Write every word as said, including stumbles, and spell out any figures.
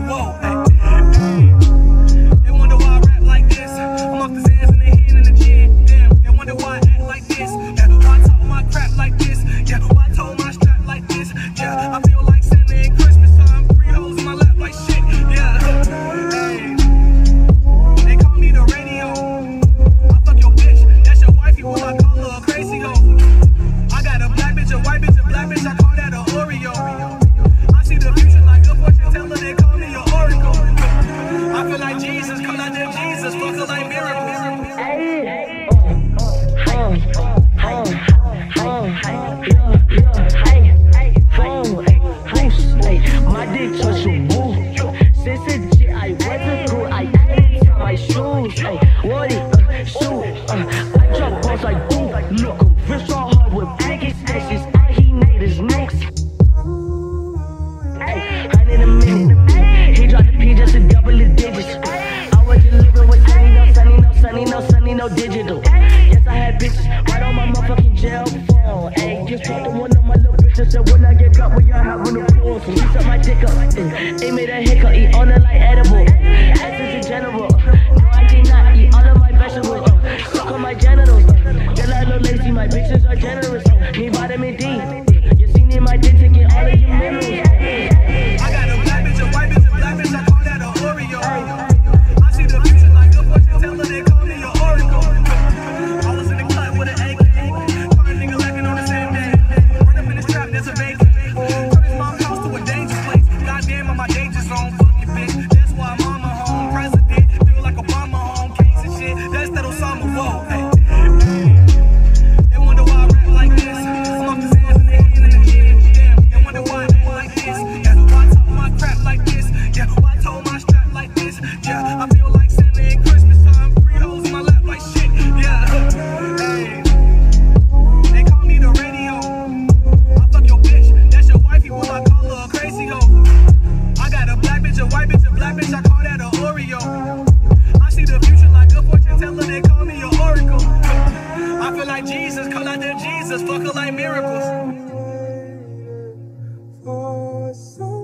whoa, hey. They wonder why I rap like this. I'm off the Zans and they hitting in the gym. Damn, they wonder why I act like this. Yeah, why I talk my crap like this. Yeah, why I told my strap like this. Yeah, I feel like Santa in Christmas time. Three hoes in my lap like shit. Yeah, hey. They call me the radio. I fuck your bitch. That's your wifey. Will I call her a crazy hoe? I got a black bitch, a white bitch, a black bitch. I call that a Oreo. I see the future like a fortune teller. They call me a oracle. I feel like Jesus, call out them Jesus, fuck her like miracles. Hey, uh, uh, uh, uh, yeah, yeah, hey, hey, phone, hey, hey, my dick touch your boo. Since the J, I wasn't cool, I ain't my shoes, hey, what it, uh, shoot, uh, I drop balls like boom, look, I'm rich all hard with biggest ashes, I he made his next. Hey, hundred a minute, he dropped the P just to double the digits. I was delivering with sunny, no sunny, no sunny, no sunny, no digital. Yes, I had bitches right on my motherfucking jail phone. Ayy, just talked to one of my little bitches, said when I get cut, we all have on the floor. So he suck my dick up, mm. He made a hiccup, eat on it like edible. As is in general, no I did not eat all of my vegetables. Uh, suck on my genitals, uh, they're like little lazy, my bitches are generous. Uh, need vitamin D, you see me in my dick to get all of your minerals. I got a black bitch, a white bitch, a black bitch, I call that a Oreo. I see the future like a fortune teller, they call me a oracle. I was in the club with an A K, caught a nigga laughing on the same day. Run up in this trap, there's a vacant. Turn his mom's house to a dangerous place. Goddamn, I'm my danger zone, fuck your bitch. That's why mama home, president, feel like Obama home, case and shit. That's that Osama, whoa, hey. They wonder why I rap like this. I'm off the Zans and they hitting in the gym. Damn, they wonder why I act like this. Yeah, why I talk my crap like this. Yeah, why I told my strap like this. Yeah, I feel like Santa in Christmas time. Three hoes in my lap like shit. Yeah, hey. They call me the radio. I fuck your bitch. That's your wifey. Will I call her a crazy hoe? I got a black bitch, a white bitch, a black bitch. I call that a Oreo. I see the future like a fortune teller. They call me a oracle. I feel like Jesus, call out them Jesus, fuck her like miracles. For so